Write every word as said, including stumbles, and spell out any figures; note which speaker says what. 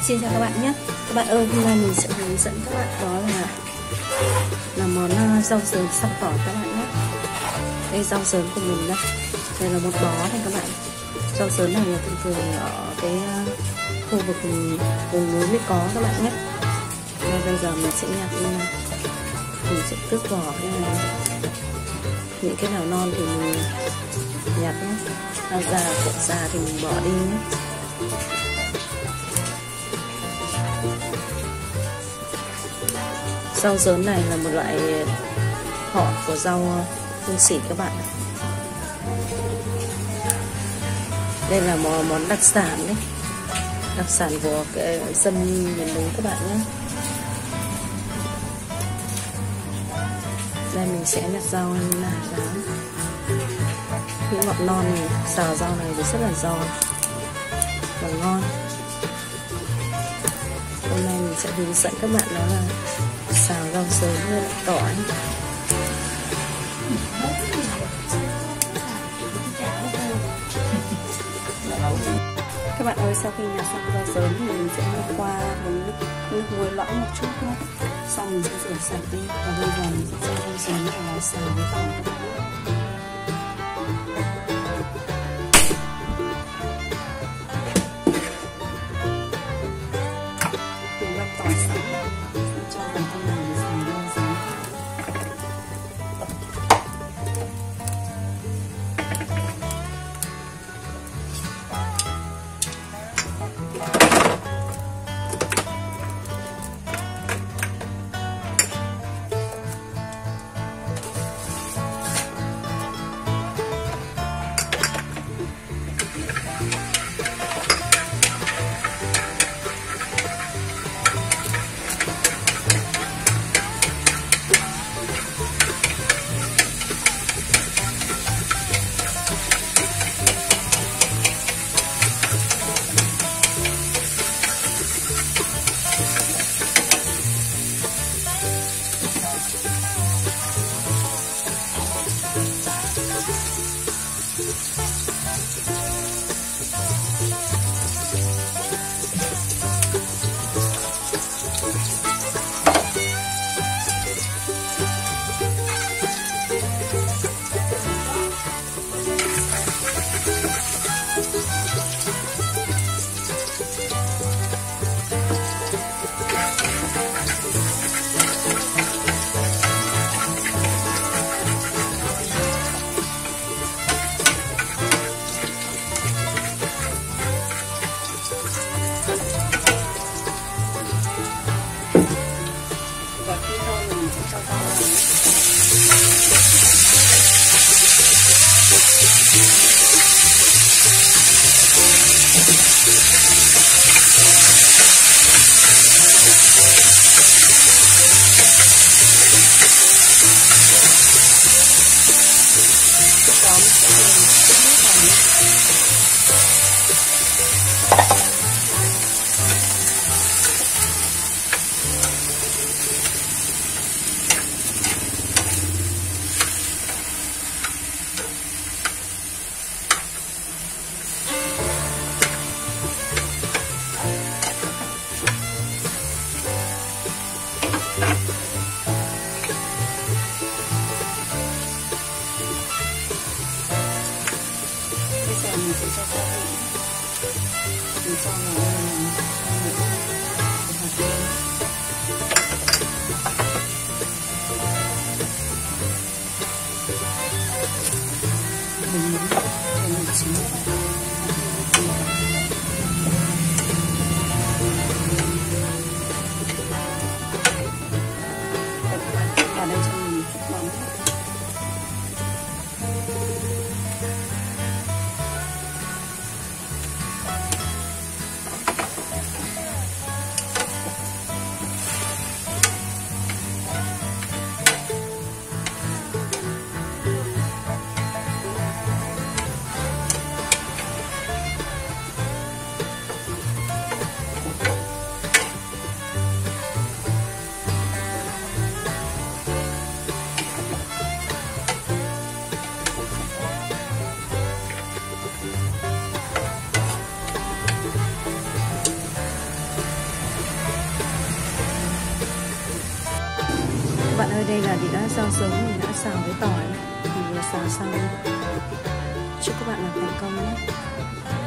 Speaker 1: Xin chào các bạn nhé. Các bạn ơi, hôm nay mình sẽ hướng dẫn các bạn đó là là món rau sớm sắc tỏi các bạn nhé. Đây rau sớm của mình đây. Đây là một bó này các bạn. Rau sớm này là thường thường ở cái khu vực vùng núi mới có các bạn nhé. Đây, bây giờ mình sẽ nhặt lên này. Mình sẽ tước vỏ cái này. Những cái nào non thì mình nhặt nhé. Nào già, cọng già thì mình bỏ đi nhé. Rau dớn này là một loại họ của rau hương sỉ các bạn. Đây là món, món đặc sản đấy, đặc sản của cái dân miền núi các bạn nhé. Đây mình sẽ nhặt rau lên là rán. Những ngọt non này, xào rau này thì rất là giòn và ngon. Hôm nay mình sẽ hướng dẫn các bạn đó là xào rau sớm với tỏi. Các bạn ơi, sau khi nhặt xong rau sớm thì mình sẽ qua một nước, nước muối loãng một chút nữa. Xong mình sẽ rửa sạch đi. Và bây giờ mình sẽ cho rau sớm vào xào với tỏi. Mình sẽ cho gia vị, mình cho vào những hạt nêm, mình muốn mình một xíu vào đây cho mình chút mắm. bạn ơi, đây là đĩa rau sống mình đã xào với tỏi, mình vừa xào xong. Chúc các bạn làm thành công nhé.